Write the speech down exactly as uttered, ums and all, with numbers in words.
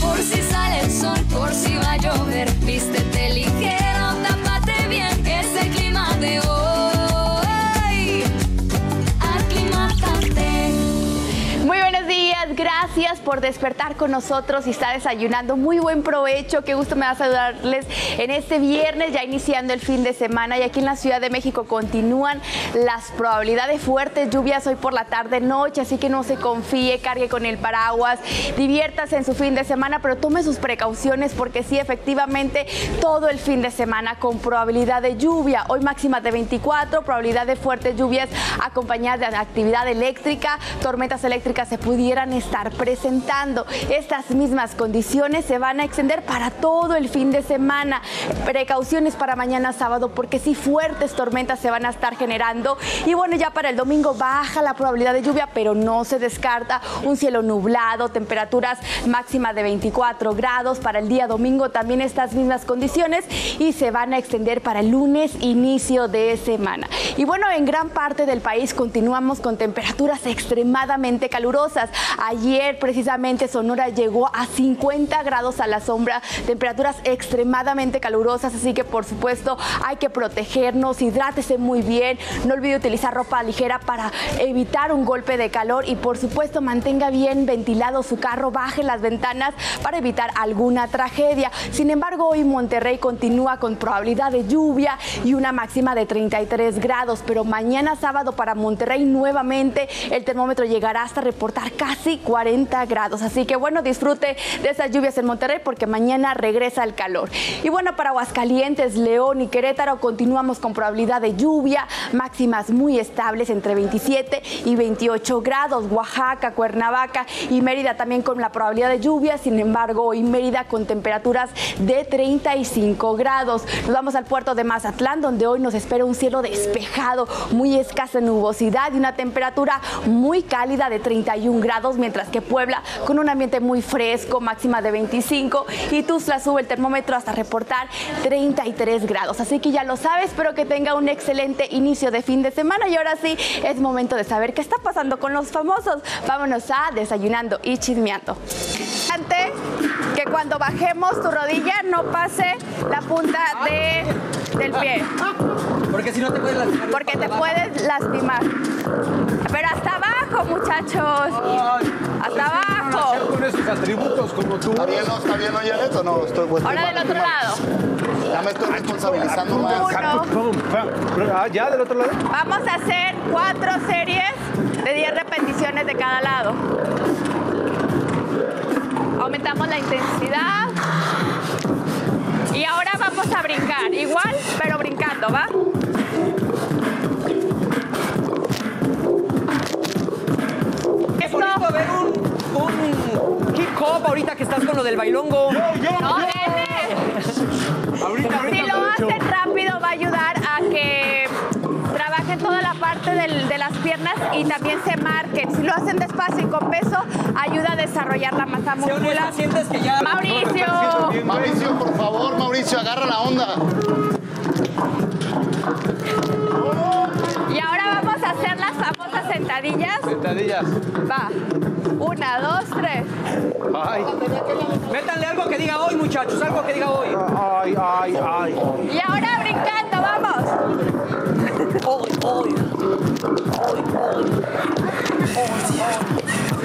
por si sale el sol, por si va a llover. Vístete ligero, tápate bien, es el clima de hoy. Aclimátate. Muy buenos días, gracias por despertar con nosotros y estar desayunando. Muy buen provecho, qué gusto me da saludarles en este viernes, ya iniciando el fin de semana. Y aquí en la Ciudad de México continúan las probabilidades de fuertes lluvias hoy por la tarde, noche, así que no se confíe, cargue con el paraguas, diviértase en su fin de semana, pero tome sus precauciones porque sí, efectivamente, todo el fin de semana con probabilidad de lluvia. Hoy máxima de veinticuatro, probabilidad de fuertes lluvias acompañadas de actividad eléctrica, tormentas eléctricas se pudieran estar presentando. Estas mismas condiciones se van a extender para todo el fin de semana. Precauciones para mañana sábado porque sí, fuertes tormentas se van a estar generando. Y bueno, ya para el domingo baja la probabilidad de lluvia, pero no se descarta un cielo nublado, temperaturas máximas de veinticuatro grados. Para el día domingo también estas mismas condiciones y se van a extender para el lunes, inicio de semana. Y bueno, en gran parte del país continuamos con temperaturas extremadamente calurosas. Ayer precisamente Sonora llegó a cincuenta grados a la sombra, temperaturas extremadamente calurosas, así que por supuesto hay que protegernos, hidrátese muy bien, no olvide utilizar ropa ligera para evitar un golpe de calor y por supuesto mantenga bien ventilado su carro, baje las ventanas para evitar alguna tragedia. Sin embargo, hoy Monterrey continúa con probabilidad de lluvia y una máxima de treinta y tres grados, pero mañana sábado para Monterrey nuevamente el termómetro llegará hasta reportar casi cuarenta grados. Así que bueno, disfrute de esas lluvias en Monterrey porque mañana regresa el calor. Y bueno, para Aguascalientes, León y Querétaro continuamos con probabilidad de lluvia, máximas muy estables entre veintisiete y veintiocho grados. Oaxaca, Cuernavaca y Mérida también con la probabilidad de lluvia. Sin embargo, hoy Mérida con temperaturas de treinta y cinco grados. Nos vamos al puerto de Mazatlán, donde hoy nos espera un cielo despejado, muy escasa nubosidad y una temperatura muy cálida de treinta y un grados, mientras que Puebla con un ambiente muy fresco, máxima de veinticinco, y Tuxtla sube el termómetro hasta reportar treinta y tres grados. Así que ya lo sabes, espero que tenga un excelente inicio de fin de semana y ahora sí es momento de saber qué está pasando con los famosos. Vámonos a Desayunando y Chismeando. Antes que cuando bajemos tu rodilla no pase la punta de, del pie. Porque si no te puedes lastimar. Porque te puedes lastimar. Pero hasta abajo, muchachos. Ay, hasta abajo. Con esos atributos como tú. ¿Está bien, no? ¿Está bien, oye, esto? No, estoy... Pues, ahora del otro lado. Ya me estoy responsabilizando más. Uno. Ah, ¿ya del otro lado? Vamos a hacer cuatro series de diez repeticiones de cada lado. Aumentamos la intensidad. Y ahora vamos a brincar. Igual, pero brincando, ¿va? Es bonito ver un, un hip hop ahorita que estás con lo del bailongo. Yo, yo, No, yo. nene. Ahorita, ahorita. Si lo aprovecho. hacen rápido va a ayudar a que trabajen toda la parte del, de las piernas y también se marquen. Si lo hacen despacio y con peso, ayuda a desarrollar la masa Si honesta, muscular. sientes que ya... Mauricio. Mauricio, por favor, Mauricio, agarra la onda. Y ahora vamos a hacer las famosas sentadillas. Sentadillas. Va. Una, dos, tres. Ay, Métanle algo que diga hoy, muchachos, algo que diga hoy. ay, ay, ay. Y ahora brincando, vamos. Hoy, hoy. Hoy, hoy. Hoy, hoy.